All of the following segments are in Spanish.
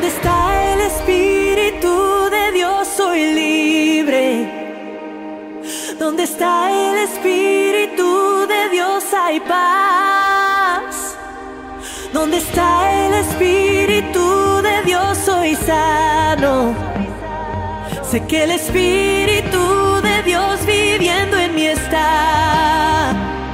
Donde está el Espíritu de Dios soy libre. Donde está el Espíritu de Dios hay paz. Donde está el Espíritu de Dios soy sano. Sé que el Espíritu de Dios viviendo en mí está.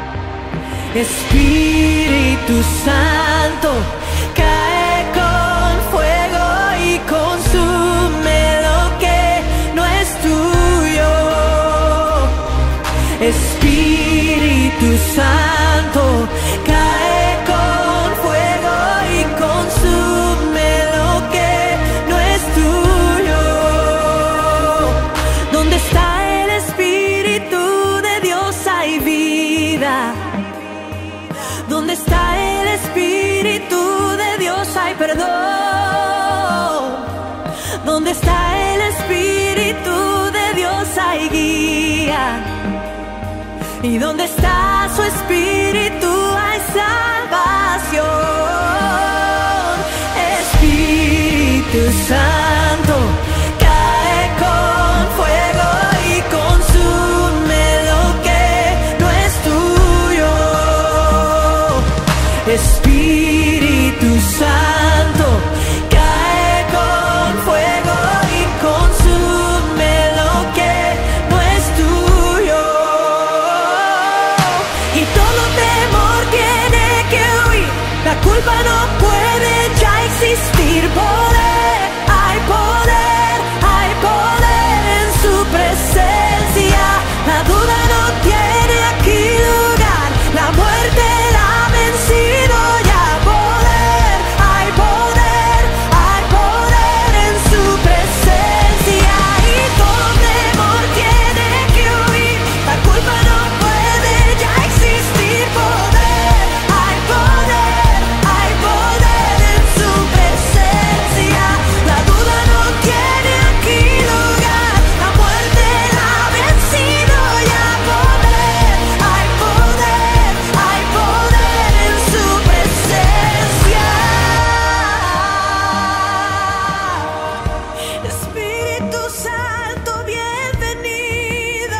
Espíritu Santo, cae con fuego y consume lo que no es tuyo. Espíritu Santo, cae con fuego y consume lo que no es tuyo. Donde está el Espíritu de Dios hay vida. Donde está el Espíritu de Dios hay perdón. Donde está el Espíritu de Dios hay guía. Y donde está su Espíritu hay salvación. Espíritu Santo, cae con fuego y consume lo que no es tuyo. Espíritu Santo, cae con fuego y consume lo que no es tuyo. Y todo temor tiene que huir, la culpa no puede ya existir. Hay poder en su presencia. La duda no tiene aquí lugar, la muerte la ha vencido ya. Hay poder en su presencia. Y todo temor tiene que huir, la culpa no puede ya existir. Hay poder en su presencia. La duda no tiene aquí lugar, la muerte la ha vencido ya. Hay poder en su presencia. Espíritu Santo, bienvenido.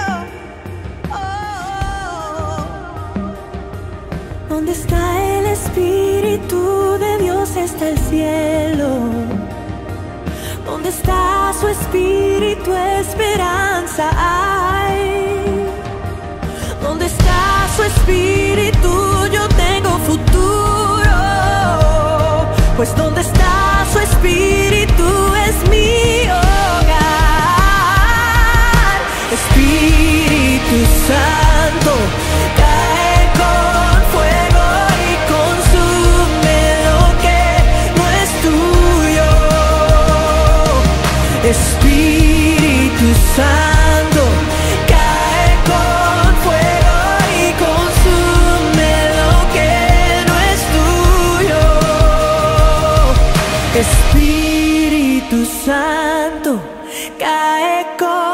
Donde está el Espíritu de Dios está el cielo. Donde está su Espíritu esperanza hay. Donde está su Espíritu yo tengo futuro. Pues donde está su Espíritu es mi hogar. Espíritu Santo, cae con fuego y consume lo que no es tuyo. Espíritu Santo, cae con fuego y consume lo que no es tuyo. Espíritu Santo, cae con